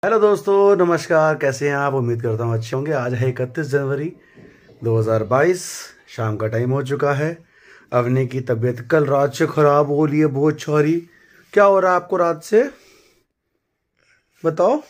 Hello दोस्तों, नमस्कार। कैसे हैं आप? उम्मीद करता हूँ अच्छे होंगे। आज है 31 जनवरी 2022। शाम का टाइम हो चुका है। अवनी की तबीयत कल रात से ख़राब हो रही है बहुत सारी। क्या हो रहा है आपको रात से? बताओ,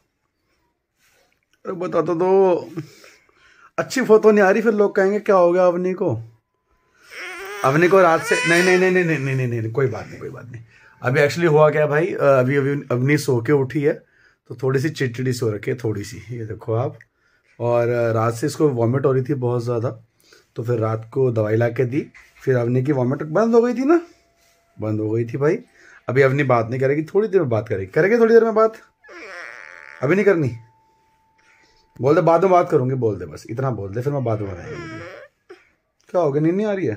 अरे बता तो दो। अच्छी फोटो नहीं आ रही, फिर लोग कहेंगे क्या हो गया अवनी को। अवनी को रात से नहीं नहीं नहीं नहीं नहीं नहीं नहीं, नहीं कोई बात नहीं, कोई बात नहीं। अभी एक्चुअली हुआ क्या भाई, अभी अभी अवनी सो के उठी है तो थोड़ी सी चिड़चिड़ी सो रखी है, थोड़ी सी, ये देखो आप। और रात से इसको वॉमिट हो रही थी बहुत ज़्यादा, तो फिर रात को दवाई ला के दी। फिर अवनी की वॉमिट बंद हो गई थी ना, बंद हो गई थी भाई। अभी अवनी बात नहीं करेगी, थोड़ी देर में बात करेगी। करेगी थोड़ी देर में बात, अभी नहीं करनी। बोल दे बाद में बात करूँगी, बोल दे, बस इतना बोल दे, फिर मैं बाद में बताऊँगी। क्या हो गया, नींद नहीं आ रही है?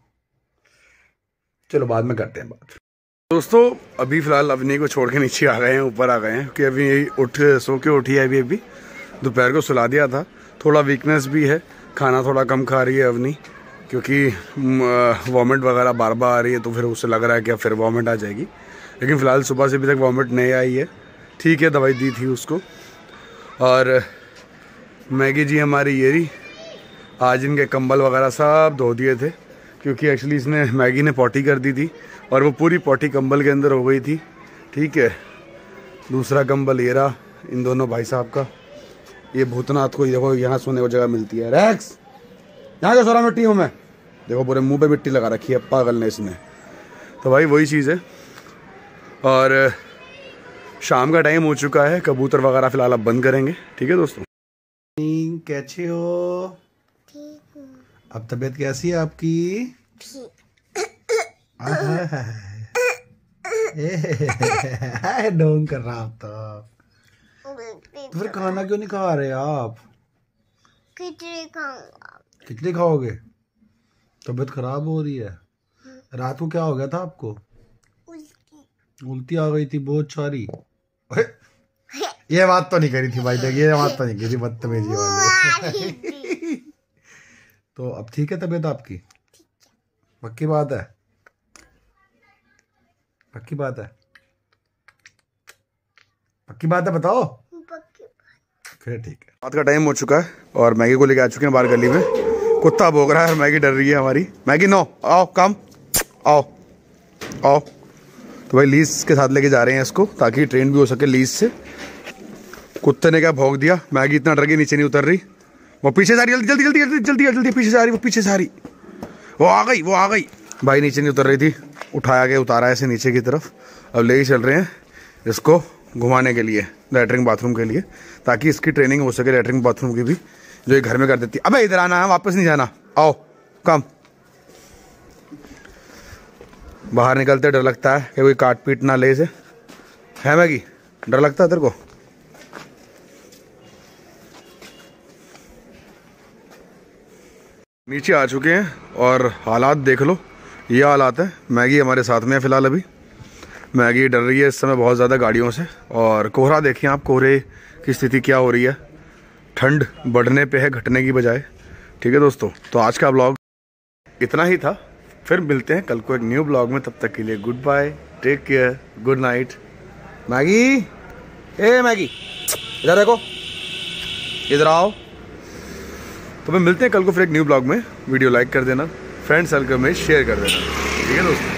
चलो बाद में करते हैं बात। दोस्तों अभी फ़िलहाल अवनी को छोड़ के नीचे आ गए हैं, ऊपर आ गए हैं, क्योंकि अभी सो के उठी है। अभी दोपहर को सुला दिया था। थोड़ा वीकनेस भी है, खाना थोड़ा कम खा रही है अवनी, क्योंकि वॉमिट वगैरह बार बार आ रही है, तो फिर उससे लग रहा है कि अब फिर वॉमिट आ जाएगी। लेकिन फ़िलहाल सुबह से अभी तक वॉमिट नहीं आई है, ठीक है। दवाई दी थी उसको। और मैगी जी हमारी ये रही, आज इनके कंबल वगैरह सब धो दिए थे, क्योंकि एक्चुअली इसने मैगी ने पॉटी कर दी थी और वो पूरी पॉटी कंबल के अंदर हो गई थी, ठीक है। दूसरा कंबल ये रहा इन दोनों भाई साहब का। ये भूतनाथ को देखो, यहाँ सोने को जगह मिलती है। रैक्स, यहाँ का सोरा मिट्टी हूँ मैं। देखो पूरे मुंह पे मिट्टी लगा रखी है पागल ने इसने। तो भाई वही चीज़ है। और शाम का टाइम हो चुका है, कबूतर वगैरह फ़िलहाल अब बंद करेंगे, ठीक है दोस्तों। कैसे हो? अब तबीयत कैसी है आपकी? डोंग कर रहा आप तो फिर खाना क्यों नहीं खा रहे आप? खिचड़ी खाऊंगा। खिचड़ी खाओगे? तबीयत खराब हो रही है। रात को क्या हो गया था आपको? उल्टी आ गई थी बहुत सारी। ये बात तो नहीं करी थी भाई, देखिए ये बात तो नहीं करी, बदतमीजी वाली। तो अब ठीक है तबीयत आपकी? पक्की बात है? पक्की बात है? पक्की बात है, बताओ। फिर ठीक है। रात का टाइम हो चुका है और मैगी को लेके आ चुके हैं बाहर गली में। कुत्ता भौंक रहा है और मैगी डर रही है हमारी। मैगी नो, आओ कम, आओ आओ। तो भाई लीज के साथ लेके जा रहे हैं इसको, ताकि ट्रेन भी हो सके लीज से। कुत्ते ने क्या भौंक दिया, मैगी इतना डर गई नीचे नहीं उतर रही। वो पीछे जा रही, जल्दी जल्दी जल्दी जल्दी जल्दी जल्दी पीछे जा रही, वो पीछे जा रही। वो आ गई, वो आ गई। भाई नीचे नहीं उतर रही थी, उठाया के उतारा ऐसे नीचे की तरफ। अब ले ही चल रहे हैं इसको घुमाने के लिए, लैटरिन बाथरूम के लिए, ताकि इसकी ट्रेनिंग हो सके लैटरिन बाथरूम की भी, जो ये घर में कर देती है। अबे इधर आना है, वापस नहीं जाना, आओ कम। बाहर निकलते डर लगता है कि कोई काट पीट ना ले इसे, है मैगी? डर लगता है तेरे को? नीचे आ चुके हैं और हालात देख लो, ये हालात है। मैगी हमारे साथ में है फ़िलहाल। अभी मैगी डर रही है इस समय बहुत ज़्यादा गाड़ियों से। और कोहरा देखिए आप, कोहरे की स्थिति क्या हो रही है। ठंड बढ़ने पे है, घटने की बजाय, ठीक है दोस्तों। तो आज का ब्लॉग इतना ही था, फिर मिलते हैं कल को एक न्यू ब्लॉग में। तब तक के लिए good bye, take care, good night. Maggie, ए मैगी इधर देखो, इधर आओ। तो फिर मिलते हैं कल को फिर एक न्यू ब्लॉग में। वीडियो लाइक कर देना, फ्रेंड सर्कल में शेयर कर देना, ठीक है दोस्तों।